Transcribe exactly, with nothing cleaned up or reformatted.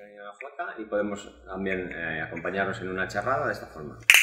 jota y podemos también eh, acompañarnos en una charrada de esta forma.